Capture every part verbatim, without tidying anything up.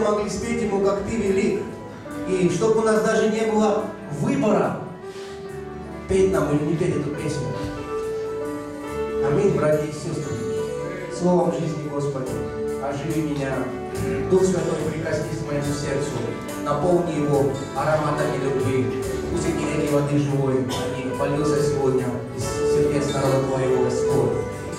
могли спеть Ему, как Ты велик. И чтобы у нас даже не было выбора, петь нам или не петь эту песню. Аминь, братья и сестры. Словом жизни, Господи, оживи меня. Дух Святой, прикоснись к моему сердцу, наполни его ароматами любви. Пусть эти реки воды живой, они польются сегодня из сердец народа Твоего, Господь.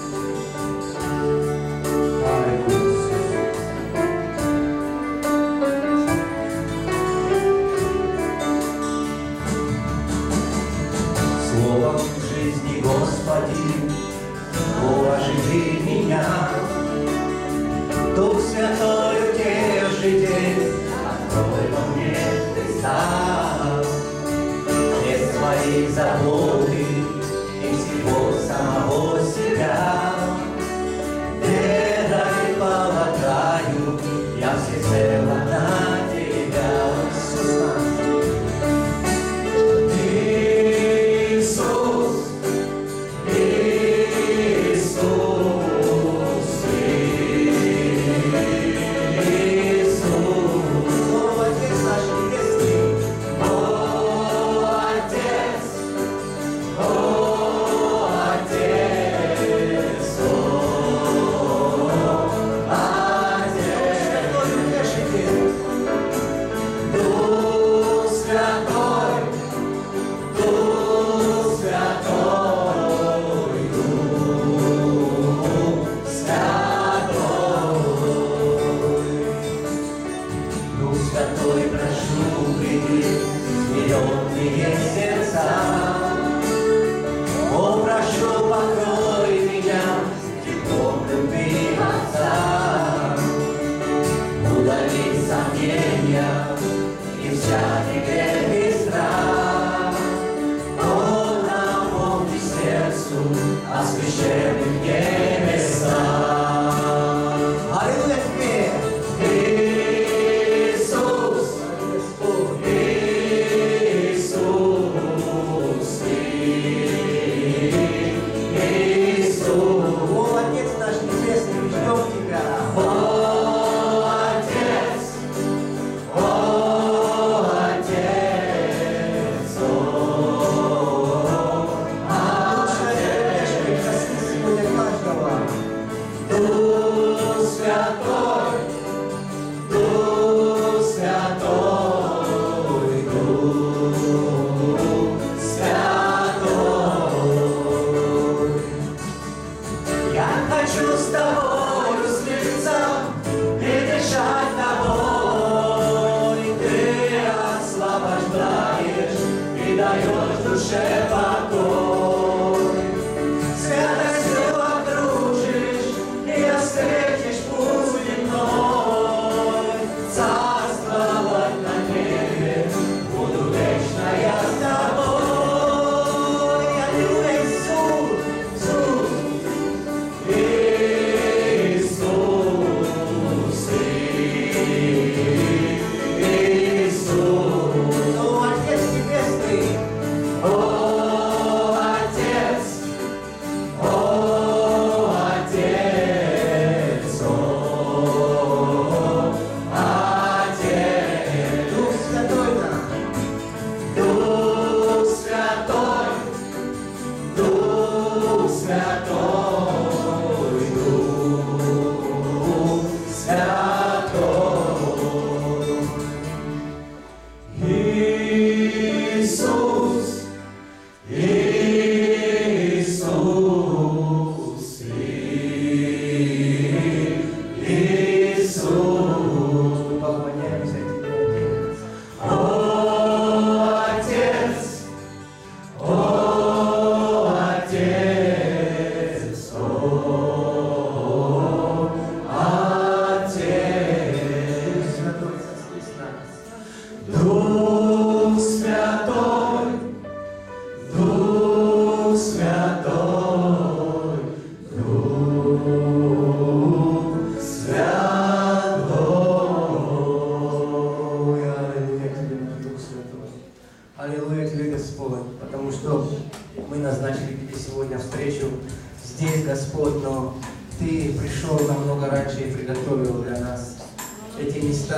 Словом жизни, Господи, оживи меня. Дух Святой, утеши день, открой во мне Христа. Все свои заботы и всего самого себя. Верой полагаю, я всецело на Тебя. Иисус, Иисус,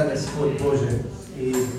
Господь Боже. И